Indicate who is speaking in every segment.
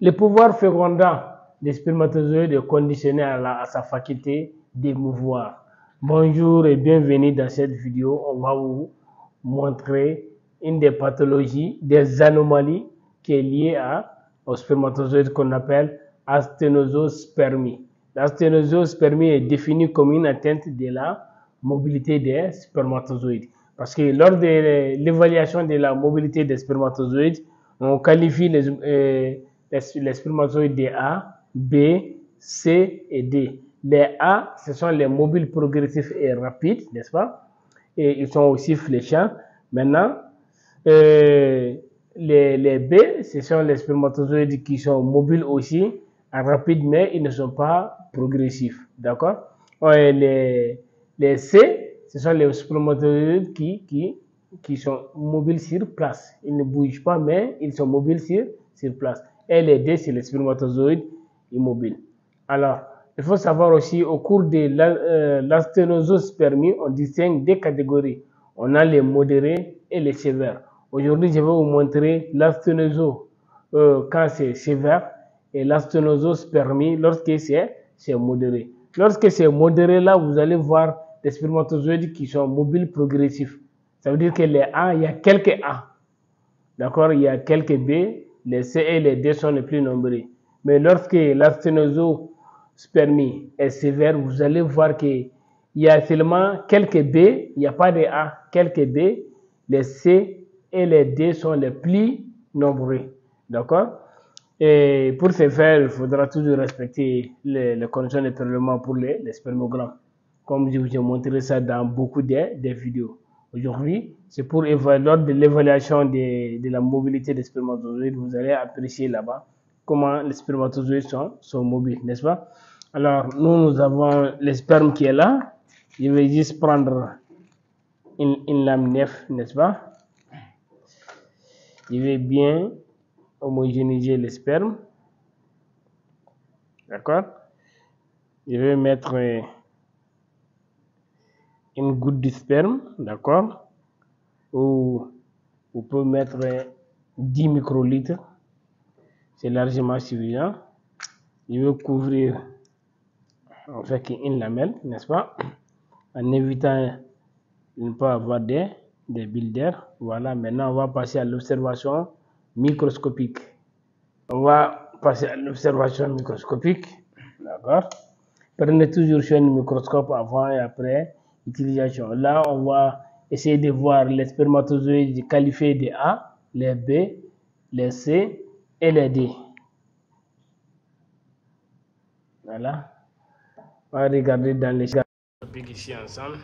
Speaker 1: Le pouvoir fécondant des spermatozoïdes est conditionné à sa faculté d'émouvoir. Bonjour et bienvenue dans cette vidéo. On va vous montrer une des pathologies, des anomalies qui est liée aux spermatozoïdes qu'on appelle asténosospermie. L'asténosospermie est définie comme une atteinte de la mobilité des spermatozoïdes. Parce que lors de l'évaluation de la mobilité des spermatozoïdes, on qualifie les spermatozoïdes de A, B, C et D. Les A, ce sont les mobiles progressifs et rapides, n'est-ce pas? Et ils sont aussi fléchants. Maintenant, les B, ce sont les spermatozoïdes qui sont mobiles aussi, rapides, mais ils ne sont pas progressifs. D'accord? Les C, ce sont les spermatozoïdes qui sont mobiles sur place. Ils ne bougent pas, mais ils sont mobiles sur place. Et les D, c'est les spermatozoïdes immobiles. Alors, il faut savoir aussi, au cours de l'asténosospermie, on distingue deux catégories. On a les modérés et les sévères. Aujourd'hui, je vais vous montrer l'asténoso quand c'est sévère et l'asténosospermie lorsque c'est modéré. Lorsque c'est modéré, là, vous allez voir des spermatozoïdes qui sont mobiles progressifs. Ça veut dire que les A, il y a quelques A. D'accord? Il y a quelques B. Les C et les D sont les plus nombreux. Mais lorsque l'asténosospermie est sévère, vous allez voir qu'il y a seulement quelques B, il n'y a pas de A, quelques B. Les C et les D sont les plus nombreux. D'accord? Et pour ce faire, il faudra toujours respecter les conditions de prélèvement pour les spermogrammes. Comme je vous ai montré ça dans beaucoup de vidéos. Aujourd'hui, c'est pour évaluer, lors de l'évaluation de la mobilité des spermatozoïdes, vous allez apprécier là-bas comment les spermatozoïdes sont mobiles, n'est-ce pas? Alors, nous avons le sperme qui est là. Je vais juste prendre une lame nef, n'est-ce pas? Je vais bien homogénéiser le sperme. D'accord? Je vais mettre une goutte de sperme, d'accord? Ou vous pouvez mettre 10 microlitres, c'est largement suffisant. Je vais couvrir avec une lamelle, n'est-ce pas? En évitant de ne pas avoir des bulles d'air. Voilà, maintenant on va passer à l'observation microscopique. On va passer à l'observation microscopique, d'accord? Prenez toujours sur un microscope avant et après utilisation. Là, on va essayer de voir les spermatozoïdes qualifiés de A, les B, les C et les D. Voilà. On va regarder dans les microscopiques ici ensemble.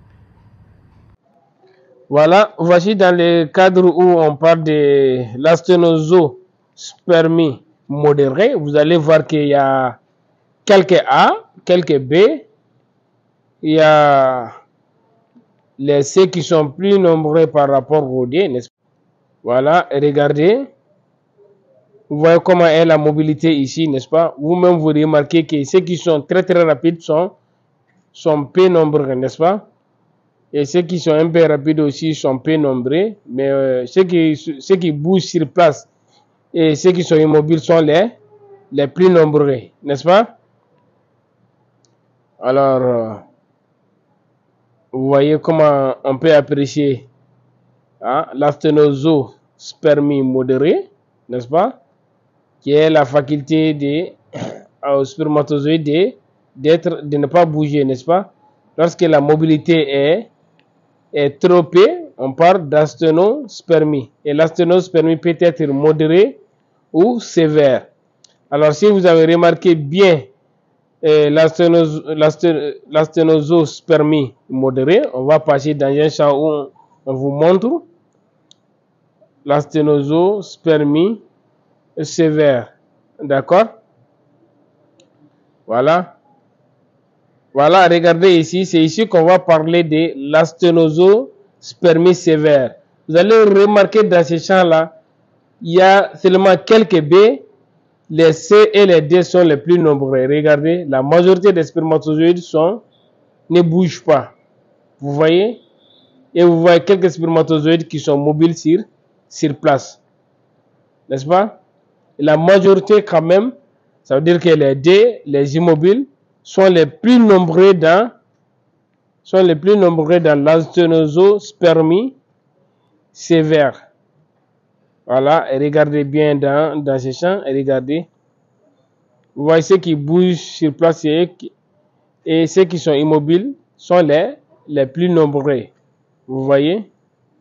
Speaker 1: Voilà, voici dans le cadre où on parle de l'asténosospermie modérée. Vous allez voir qu'il y a quelques A, quelques B. Il y a les C qui sont plus nombreux par rapport aux D, n'est-ce pas? Voilà, regardez. Vous voyez comment est la mobilité ici, n'est-ce pas? Vous-même, vous remarquez que ceux qui sont très très rapides sont peu nombreux, n'est-ce pas? Et ceux qui sont un peu rapides aussi sont peu nombreux. Mais ceux qui bougent sur place et ceux qui sont immobiles sont les plus nombreux, n'est-ce pas? Alors, vous voyez comment on peut apprécier l'asténosospermie modérée, n'est-ce pas? Qui est la faculté aux spermatozoïdes de ne pas bouger, n'est-ce pas? Lorsque la mobilité est trop peu, on parle d'asténospermie. Et l'asténospermie peut être modérée ou sévère. Alors, si vous avez remarqué bien l'asténosospermie modérée, on va passer dans un champ où on vous montre l'asténosospermie sévère. D'accord? Voilà. Voilà, regardez ici, c'est ici qu'on va parler de l'asténosospermie sévère. Vous allez remarquer dans ce champ-là, il y a seulement quelques B, les C et les D sont les plus nombreux. Regardez, la majorité des spermatozoïdes ne bougent pas. Vous voyez? Et vous voyez quelques spermatozoïdes qui sont mobiles sur place. N'est-ce pas? la majorité quand même, ça veut dire que les D, les immobiles, sont les plus nombreux dans l'asténospermie sévère. Voilà, et regardez bien dans ce champ, et regardez. Vous voyez ceux qui bougent sur place et ceux qui sont immobiles sont les plus nombreux. Vous voyez?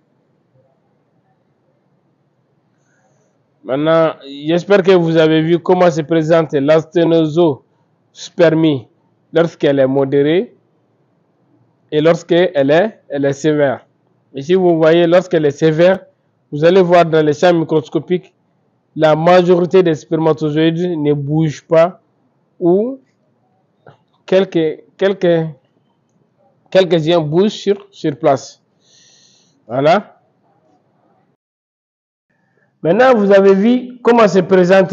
Speaker 1: Maintenant, j'espère que vous avez vu comment se présente l'asténospermie lorsqu'elle est modérée et lorsqu'elle est sévère. Ici, vous voyez, lorsqu'elle est sévère, vous allez voir dans les champs microscopiques, la majorité des spermatozoïdes ne bougent pas ou quelques-uns bougent sur place. Voilà. Maintenant, vous avez vu comment se présente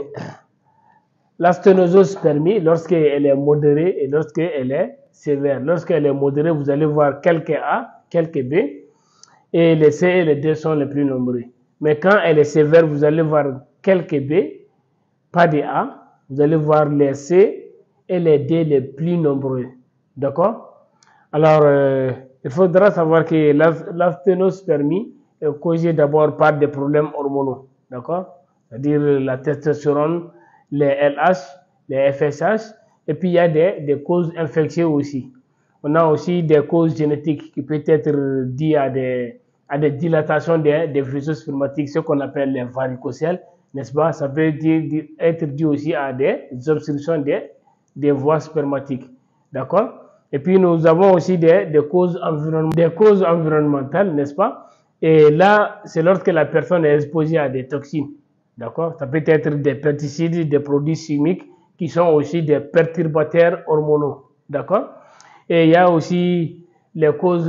Speaker 1: l'asténospermie lorsqu'elle est modérée et lorsqu'elle est sévère. Lorsqu'elle est modérée, vous allez voir quelques A, quelques B, et les C et les D sont les plus nombreux. Mais quand elle est sévère, vous allez voir quelques B, pas de A, vous allez voir les C et les D les plus nombreux. D'accord? Alors, il faudra savoir que l'asténospermie est causée d'abord par des problèmes hormonaux. D'accord? C'est-à-dire la testostérone, les LH, les FSH, et puis il y a des causes infectieuses aussi. On a aussi des causes génétiques qui peuvent être dues à des dilatations des vaisseaux spermatiques, ce qu'on appelle les varicocèles, n'est-ce pas? Ça peut être dû aussi à des obstructions des voies spermatiques. D'accord? Et puis nous avons aussi des causes environnementales, n'est-ce pas? Et là, c'est lorsque la personne est exposée à des toxines. D'accord? Ça peut être des pesticides, des produits chimiques qui sont aussi des perturbateurs hormonaux. D'accord? Et il y a aussi les causes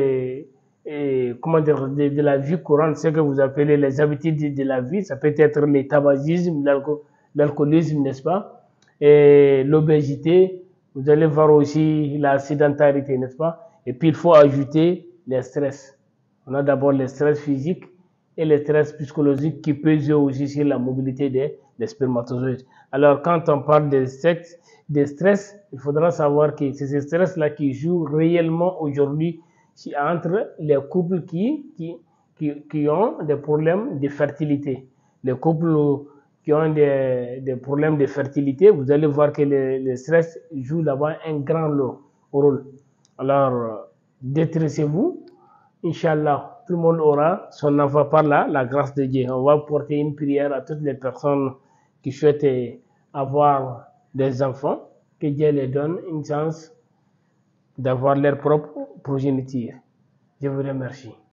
Speaker 1: comment dire, de la vie courante, ce que vous appelez les habitudes de la vie. Ça peut être le tabagisme, l'alcoolisme, n'est-ce pas? Et l'obésité. Vous allez voir aussi la sédentarité, n'est-ce pas? Et puis il faut ajouter les stress. On a d'abord les stress physiques et les stress psychologiques qui peuvent jouer aussi sur la mobilité des spermatozoïdes. Alors, quand on parle des stress, il faudra savoir que c'est ces stress-là qui jouent réellement aujourd'hui entre les couples qui ont des problèmes de fertilité. Les couples qui ont des problèmes de fertilité, vous allez voir que le stress joue là-bas un grand rôle. Alors, détressez-vous. Inch'Allah, tout le monde aura son enfant par la grâce de Dieu. On va porter une prière à toutes les personnes qui souhaitent avoir des enfants, que Dieu les donne une chance d'avoir leur propre progéniture. Je vous remercie.